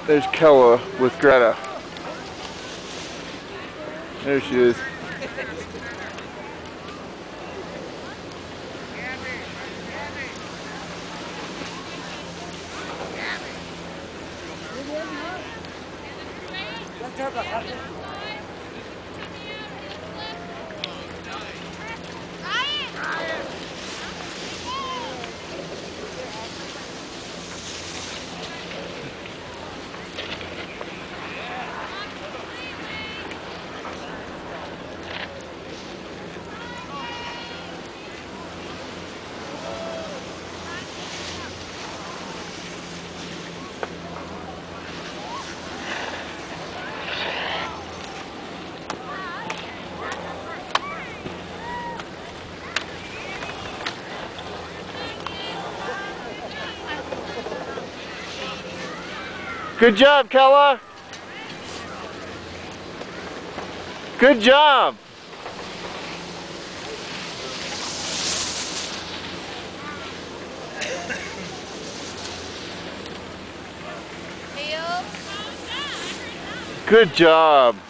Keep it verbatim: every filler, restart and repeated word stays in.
There's Kella with Greta. There she is. Good job, Kella. Good job. Good job.